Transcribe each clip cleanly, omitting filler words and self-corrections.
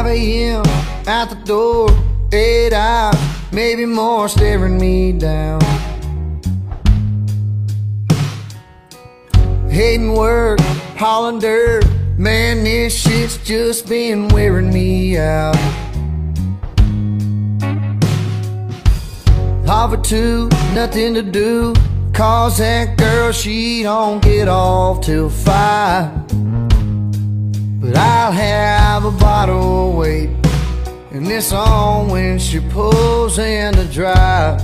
a.m. at the door, 8 hours, maybe more, staring me down. Hating work, hauling dirt, man, this shit's just been wearing me out. Overdue, nothing to do, cause that girl, she don't get off till 5. But I'll have a bottle wait, and this on when she pulls in the drive.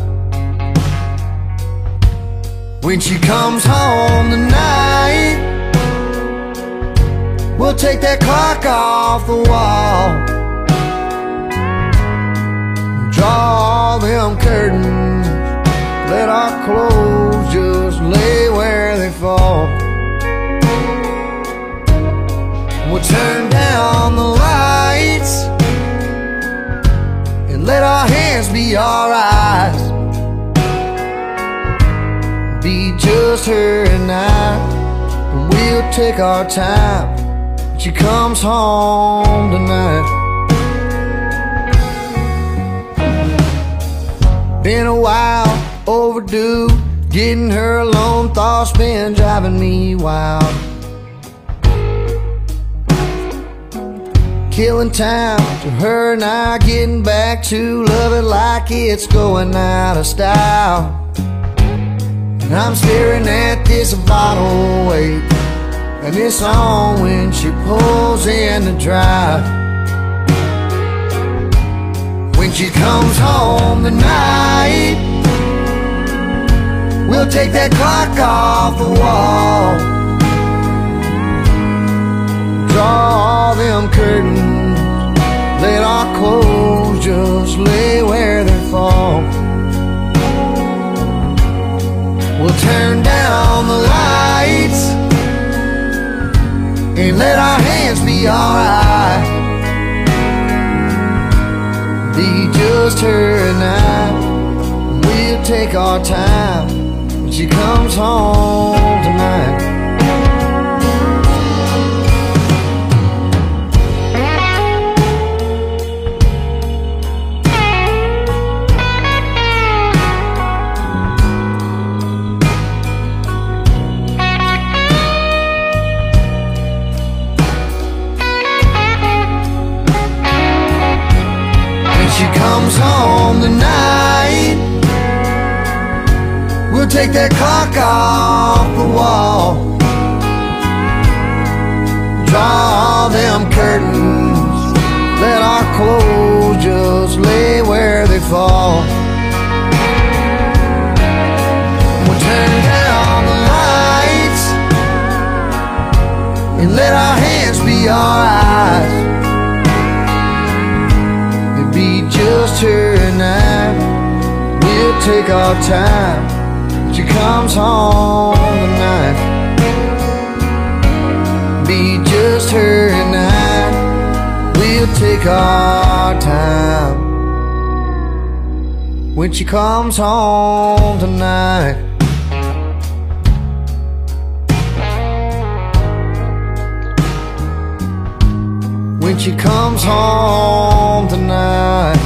When she comes home tonight, we'll take that clock off the wall, draw all them curtains, let our clothes just lay where they fall. We'll turn down the lights and let our hands be our eyes. Be just her and I, and we'll take our time. She comes home tonight. Been a while overdue, getting her alone, thoughts been driving me wild. Killing time to her and I, getting back to loving like it's going out of style. And I'm staring at this bottle wait, and it's on when she pulls in the drive. When she comes home tonight, we'll take that clock off the wall, draw all them curtains, let our clothes just lay where they fall. We'll turn down the lights and let our hands be our eyes. Be just her and I, we'll take our time when she comes home tonight. She comes home tonight, we'll take that clock off the wall, draw all them curtains, let our clothes just lay where they fall. We'll turn down the lights and let our hands be our eyes. Be just her and I, we'll take our time. She comes home tonight. Be just her and I, we'll take our time when she comes home tonight. When she comes home tonight.